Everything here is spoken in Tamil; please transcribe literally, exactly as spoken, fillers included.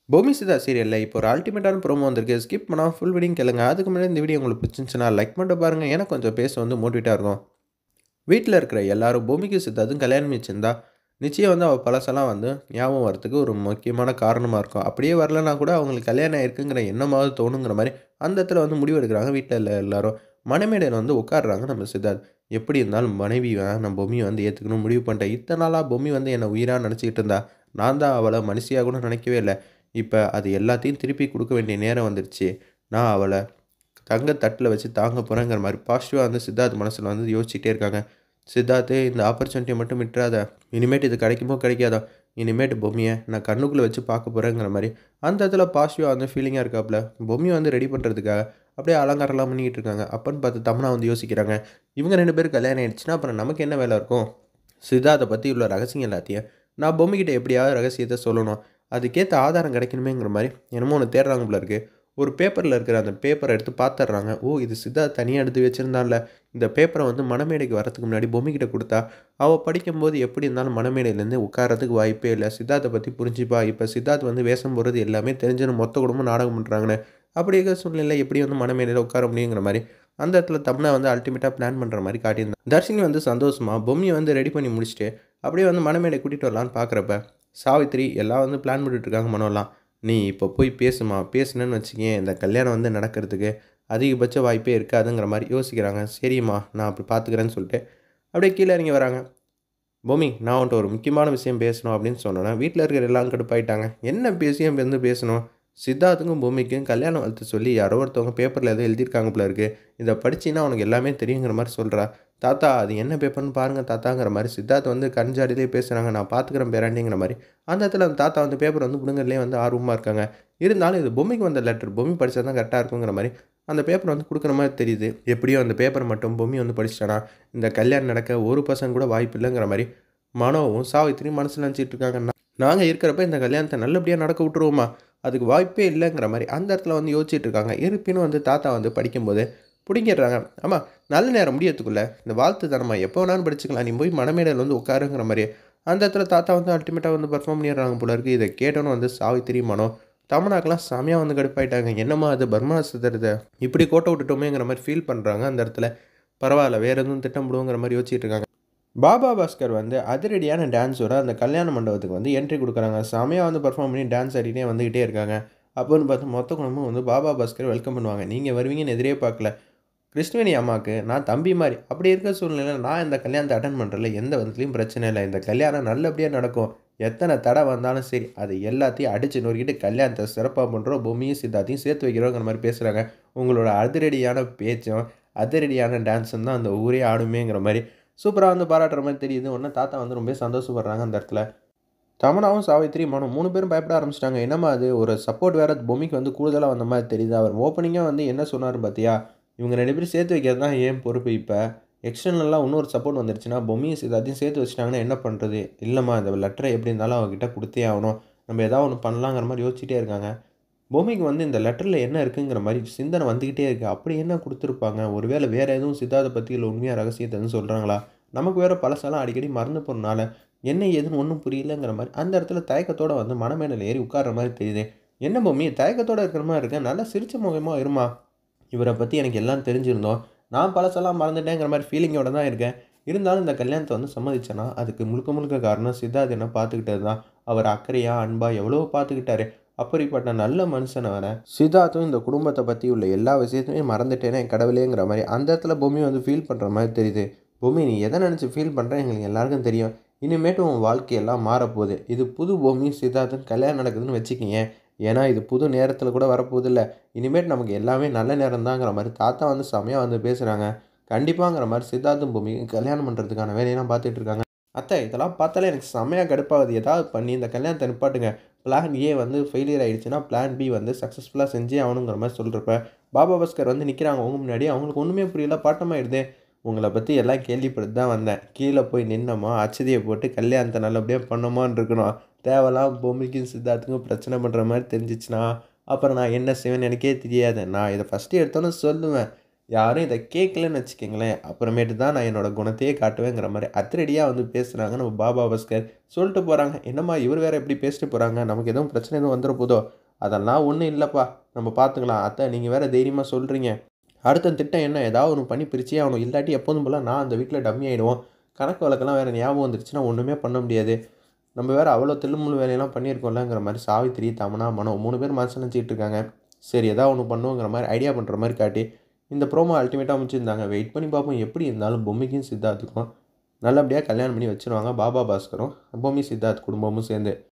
பூமி சிதா சீரியல்ல இப்போ ஒரு அல்டிமேட்டான ப்ரோமோ வந்திருக்கு. ஸ்கிப் பண்ணாம ஃபுல் வீடியோவும் கேளுங்க. அதுக்கு முன்னாடி இந்த வீடியோ உங்களுக்கு பிடிச்சிருந்துச்சுன்னா லைக் பண்ணிட்டு பாருங்க. எனக்கு கொஞ்சம் பேச வந்து மோட்டிவேட்டா இருக்கும். வீட்ல இருக்கிற எல்லாரும் பூமிக்கு சித்தார்த்துக்கும் கல்யாணம் வச்சிருந்தா, நிச்சயம் வந்து அவ பழசெல்லாம் வந்து ஞாபகம் வரதுக்கு ஒரு முக்கியமான காரணமா இருக்கும். அப்படியே வரலனா கூட அவங்களுக்கு கல்யாணம் ஆயிருக்குங்கிற எண்ணமாவது தோணுங்கிற மாரி, அந்த இடத்துல வந்து முடிவு எடுக்கிறாங்க வீட்ல உள்ள எல்லாரும். மணமேடையில வந்து உட்கார்றாங்க நம்ம சித்தார்த். எப்படி இருந்தாலும் மனைவி நம்ம பொம்மிய வந்து ஏத்துக்கணும்னு முடிவு பண்ணிட்டேன். இத்தன நாளா பொம்மி வந்து என்ன உயிரா நினைச்சுக்கிட்டு இருந்தா. நான் தான் அவள மனுஷியா கூட நினைக்கவே இல்ல. இப்ப அது எல்லாத்தையும் திருப்பி குடுக்க வேண்டிய நேரம் வந்துருச்சு. நான் அவள தங்க தட்டுல வச்சு தாங்க போறேங்கிற மாரி பாசிட்டிவா வந்து சித்தார்த் மனசுல வந்து யோசிச்சுட்டே இருக்காங்க. சித்தார்த்து இந்த ஆப்பர்ச்சுனிட்டிய மட்டும் விட்டுறாத. இனிமேட்டு இது கிடைக்குமோ கிடைக்காதோ. இனிமேட்டு பொம்மிய நான் கண்ணுக்குள்ள வச்சு பார்க்க போறேங்கிற மாரி, அந்த இடத்துல பாசிட்டிவா வந்து ஃபீலிங்கா இருக்காப்புல. பொம்மிய வந்து ரெடி பண்றதுக்காக அப்படியே அலங்காரம்லாம் பண்ணிக்கிட்டு இருக்காங்க. அப்பன்னு பார்த்து தமன்னா வந்து யோசிக்கிறாங்க. இவங்க ரெண்டு பேரும் கல்யாணம் ஆயிடுச்சுன்னா, அப்புறம் நமக்கு என்ன வேலை இருக்கும்? சித்தார்த்த பத்தி உள்ள ரகசியம் எல்லாத்தையும் நான் பொம்மிகிட்ட எப்படியாவது ரகசியத்த சொல்லணும். அதுக்கேத்த ஆதாரம் கிடைக்கணுமேங்கிற மாரி என்னமோ ஒண்ணு தேடுறாங்க போல இருக்கு. ஒரு பேப்பர்ல இருக்கிற அந்த பேப்பர எடுத்து பார்த்துடுறாங்க. ஓ! இது சித்தார்த் தனியா எடுத்து வச்சிருந்தான்ல. இந்த பேப்பர வந்து மணமேடைக்கு வரதுக்கு முன்னாடி பொம்மிகிட்ட குடுத்தா, அவ படிக்கும்போது எப்படி இருந்தாலும் மணமேடையிலேருந்து உட்கார்றதுக்கு வாய்ப்பே இல்ல. சித்தார்த்த பத்தி புரிஞ்சுப்பா. இப்ப சித்தார்த் வந்து வேஷம் போடுறது எல்லாமே தெரிஞ்சுரும் மொத்த குடும்பமும் நாடகம் பண்றாங்கன்னு. அப்படி இருக்கிற சூழ்நிலையில எப்படி வந்து மணமேடையில உட்கார முடியுங்கிற மாரி, அந்த இடத்துல தமன்னா வந்து அல்டிமேட்டா பிளான் பண்ற மாரி காட்டியிருந்தாங்க. தர்ஷினி வந்து சந்தோஷமா பொம்மிய வந்து ரெடி பண்ணி முடிச்சுட்டு, அப்படியே வந்து மணமேடை கூட்டிட்டு வரலான்னு பார்க்குறப்ப, சாவித்திரி எல்லாம் வந்து பிளான் பண்ணிட்டு இருக்காங்க மனோலாம். "நீ இப்போ போய் பேசுமா. பேசுனேன்னு வச்சுக்கயேன், இந்த கல்யாணம் வந்து நடக்கிறதுக்கு அதிகபட்ச வாய்ப்பே இருக்காதுங்கிற" மாரி யோசிக்கிறாங்க. "சரிம்மா, நான் அப்படி பார்த்துக்கிறேன்னு" சொல்லிட்டு, அப்படியே கீழ இறங்கி வராங்க. "பொம்மி, நான் உன்ட்ட ஒரு முக்கியமான விஷயம் பேசணும்" அப்படின்னு சொன்னோனே, வீட்ல இருக்கிற எல்லாரும் கடுப்பாயிட்டாங்க. என்ன விஷயம் வந்து பேசணும்? சித்தார்த்துக்கும் பொம்மிக்கும் கல்யாண வாழ்த்து சொல்லி யாரோ ஒருத்தவங்க பேப்பர்ல ஏதோ எழுதியிருக்காங்க போல இருக்கு. இத படிச்சீன்னா உனக்கு எல்லாமே தெரியுங்கிற மாரி சொல்றா. "தாத்தா, அது என்ன பேப்பர்ன்னு பாருங்க தாத்தாங்கிற" மாரி சித்தார்த் வந்து கண்ஜாடியிலேயே பேசுறாங்க. "நான் பார்த்துக்கிறேன் பேராண்டிங்கிற" மாரி. அந்த இடத்துல அந்த தாத்தா வந்து பேப்பர் வந்து பிடுங்குறதுலயே வந்து ஆர்வமா இருக்காங்க. இருந்தாலும் இது பொம்மிக்கு வந்த லெட்டர். பொம்மி படிச்சா தான் கரெக்ட்டா இருக்குங்கிற மாரி, அந்த பேப்பர் வந்து குடுக்குற மாரி தெரியுது. எப்படியோ அந்த பேப்பர் மட்டும் பொம்மி வந்து படிச்சுட்டான்னா, இந்த கல்யாணம் நடக்க ஒரு பர்சன்ட் கூட வாய்ப்பு இல்லங்கிற மாரி, மனோவும் சாவித்திரியும் மனசுல நெனச்சுட்டு இருக்காங்க. நாங்க இருக்கிறப்ப இந்த கல்யாணத்த நல்லபடியா நடக்க விட்டுருவோமா? அதுக்கு வாய்ப்பே இல்லங்கிற மாரி அந்த இடத்துல வந்து யோசிச்சுட்டு இருக்காங்க. இருப்பினும் வந்து தாத்தா வந்து படிக்கும்போது புடுங்கிடுறாங்க. "அம்மா, நல்ல நேரம் முடியறதுக்குள்ள இந்த வாழ்த்து தானம்மா, எப்போ வேணாலும் படிச்சுக்கலாம். நீ போய் மணமேடையில வந்து உட்காருங்கிற" மாரி அந்த இடத்துல தாத்தா வந்து அல்டிமேட்டா வந்து பெர்ஃபார்ம் பண்ணிடுறாங்க போல இருக்கு. இத கேட்டோனே வந்து சாவித்திரி, மனோ, தமன்னாக்கெல்லாம் செமையா வந்து கடுப்பாயிட்டாங்க. என்னம்மா அது பர்மா சிதறுத இப்படி கோட்ட விட்டுட்டோமேங்கிற மாரி ஃபீல் பண்றாங்க அந்த இடத்துல. பரவால்ல, வேற எதுவும் திட்டம் போடுவோங்கிற மாரி யோசிச்சுட்டு இருக்காங்க. பாபா பாஸ்கர் வந்து அதிரடியான டான்ஸோட அந்த கல்யாண மண்டபத்துக்கு வந்து என்ட்ரி குடுக்குறாங்க. செமையா வந்து பெர்ஃபார்ம் பண்ணி டான்ஸ் ஆடிட்டே வந்துகிட்டே இருக்காங்க. அப்போன்னு பார்த்து மொத்த குடும்பமும் வந்து பாபா பாஸ்கர் வெல்கம் பண்ணுவாங்க. நீங்க வருவீங்கன்னு எதிரே பார்க்கல. கிருஷ்ணவேணி அம்மாவுக்கு நான் தம்பி மாரி. அப்படி இருக்க சூழ்நிலையில நான் இந்த கல்யாணத்த அட்டெண்ட் பண்றதுல எந்த விதத்திலயும் பிரச்சனை இல்ல. இந்த கல்யாணம் நல்லபடியா நடக்கும். எத்தன தடை வந்தாலும் சரி, அது எல்லாத்தையும் அடிச்சு நொறுக்கிட்டு கல்யாணத்த சிறப்பா பண்றோம். பொம்மியும் சித்தார்த்தையும் சேர்த்து வைக்கிறோங்கிற மாரி பேசுறாங்க. உங்களோட அதிரடியான பேச்சும், அதிரடியான டான்ஸும் தான் அந்த ஊரே ஆடுமேங்கிற மாரி சூப்பரா வந்து பாராட்டுற மாரி தெரியுது. உடனே தாத்தா வந்து ரொம்பவே சந்தோஷப்படுறாங்க அந்த இடத்துல. தமன்னாவும், சாவித்திரி, மனோ மூணு பேரும் பயப்பட ஆரம்பிச்சுட்டாங்க. என்னம்மா அது, ஒரு சப்போர்ட் வேற பொம்மிக்கு வந்து கூடுதலா வந்த மாரி தெரியுது. அவர் ஓப்பனிங்கா வந்து என்ன சொன்னாரு பார்த்தியா? இவங்க ரெண்டு பேரும் சேர்த்து வைக்கிறது தான் என் பொறுப்பு இப்ப. எக்ஸ்டர்னலா இன்னொரு சப்போர்ட் வந்துருச்சுன்னா, பொம்மியும் சித்தார்த்தையும் சேர்த்து வச்சுட்டாங்கன்னா என்ன பண்றது? இல்லம்மா, இந்த லெட்டர எப்படி இருந்தாலும் அவகிட்ட குடுத்தே ஆகணும். நம்ம ஏதாவது ஒண்ணு பண்ணலாங்கிற மாரி யோசிச்சுட்டே இருக்காங்க. பொம்மைக்கு வந்து இந்த லெட்டர்ல என்ன இருக்குங்கிற மாரி சிந்தனை வந்துகிட்டே இருக்கு. அப்படி என்ன குடுத்துருப்பாங்க? ஒருவேளை வேற எதுவும் சித்தார்த்த பத்தி உள்ள உண்மையா ரகசியத்த எதுவும் சொல்றாங்களா? நமக்கு வேற பழசெல்லாம் அடிக்கடி மறந்து போறனால, என்ன ஏதுன்னு ஒண்ணும் புரியலங்கிற மாரி, அந்த இடத்துல தயக்கத்தோட வந்து மணமேடையில ஏறி உட்கார்ற மாரி தெரியுது. "என்ன பொம்மி, தயக்கத்தோட இருக்கிற மாரி இருக்க. நல்லா சிரிச்ச முகமா இரும்மா. இவர பத்தி எனக்கு எல்லாம் தெரிஞ்சிருந்தும், நான் பழசெல்லாம் மறந்துட்டேங்கிற மாரி ஃபீலிங்கோட தான் இருக்கேன். இருந்தாலும் இந்த கல்யாணத்த வந்து சம்மதிச்சேன்னா, அதுக்கு முழுக்க முழுக்க காரணம் சித்தார்த் என்ன பார்த்துக்கிட்டது தான். அவர் அக்கறையா, அன்பா எவ்வளவோ பார்த்துக்கிட்டாரு. அப்படிப்பட்ட நல்ல மனுஷன வேற சித்தார்த்தும் இந்த குடும்பத்த பத்தி உள்ள எல்லா விஷயத்தையும் மறந்துட்டேனே கடவுளேங்கிற மாரி அந்த இடத்துல பொம்மி வந்து ஃபீல் பண்ற மாரி தெரியுது. பொம்மி, நீ எத நினைச்சு ஃபீல் பண்ற எங்களுக்கு எல்லாருக்கும் தெரியும். இனிமேட்டு உன் வாழ்க்கையெல்லாம் மாறப்போகுது. இது புது பொம்மி சித்தார்த்தும் கல்யாணம் நடக்குதுன்னு வச்சுக்கயேன். ஏன்னா இது புது நேரத்துல கூட வரப்போதில்ல. இனிமேட்டு நமக்கு எல்லாமே நல்ல நேரம் தாங்கிற மாரி தாத்தா வந்து செமையா வந்து பேசுறாங்க. கண்டிப்பாங்கிற மாரி சித்தார்த்தும் பொம்மியும் கல்யாணம் பண்றதுக்கான வேலையெல்லாம் பார்த்துட்டு இருக்காங்க. அத்தை, இதெல்லாம் பார்த்தாலே எனக்கு செம்மையா கடுப்பாகுது. ஏதாவது பண்ணி இந்த கல்யாணத்த நிப்பாட்டுங்க. பிளான் ஏ வந்து ஃபெயிலியர் ஆயிடுச்சுன்னா, பிளான் பி வந்து சக்ஸஸ்ஃபுல்லா செஞ்சே ஆகணுங்கிற மாரி சொல்றப்ப, பாபா பாஸ்கர் வந்து நிக்கிறாங்க உங்க முன்னாடி. அவங்களுக்கு ஒண்ணுமே புரியல. பட்டமாயிடுதே. "உங்கள பத்தி எல்லாம் கேள்விப்பட்டு தான் வந்தேன். கீழ போய் நின்னோமா, அட்சதைய போட்டு கல்யாணத்த நல்லபடியா பண்ணோமான்னு இருக்கணும். தேவையில்லாம பொம்மிக்கும் சித்தார்த்துக்கும் பிரச்சனை பண்ற மாரி தெரிஞ்சுச்சுன்னா, அப்புறம் நான் என்ன செய்வேன்னு எனக்கே தெரியாது. நான் இத ஃபர்ஸ்ட்டு எடுத்தோனே சொல்லுவேன். யாரும் இதை கேட்கலன்னு வச்சுக்கோங்களேன், அப்புறமேட்டு தான் நான் என்னோட குணத்தையே காட்டுவேங்கிற மாதிரி அதிரடியாக வந்து பேசுகிறாங்க நம்ம பாபா பாஸ்கர். சொல்லிட்டு போகிறாங்க, என்னம்மா இவர் வேறு எப்படி பேசிட்டு போகிறாங்க, நமக்கு எதுவும் பிரச்சனை எதுவும் வந்துட போதோ, அதெல்லாம் ஒன்றும் இல்லைப்பா, நம்ம பார்த்துக்கலாம். அத்தை நீங்கள் வேறு தைரியமாக சொல்கிறீங்க, அடுத்த திட்டம் என்ன, ஏதாவது ஒன்று பண்ணி பிரிச்சே ஆகணும், இல்லாட்டி எப்போதும் போல் நான் அந்த வீட்டில் டம்மி ஆகிடுவோம். கணக்கு வழக்கெல்லாம் வேறு ஞாபகம் வந்துருச்சுன்னா ஒன்றுமே பண்ண முடியாது. நம்ம வேறு அவ்வளோ தில்லுமுள்ளு வேலையெல்லாம் பண்ணியிருக்கோம்லங்கிற மாதிரி சாவித்திரி, தமன்னா, மனோ மூணு பேர் மனசு நினச்சிட்டு இருக்காங்க. சரி ஏதாவது ஒன்று பண்ணுவோங்கிற மாதிரி ஐடியா பண்ணுற மாதிரி காட்டி இந்த ப்ரோமோ அல்டிமேட்டாக முடிச்சிருந்தாங்க. வெயிட் பண்ணி பார்ப்போம் எப்படி இருந்தாலும் பொம்மிக்கும் சித்தார்த்துக்கும் நல்லபடியாக கல்யாணம் பண்ணி வச்சுருவாங்க பாபா பாஸ்கரும் பொம்மி சித்தார்த் குடும்பமும் சேர்ந்து.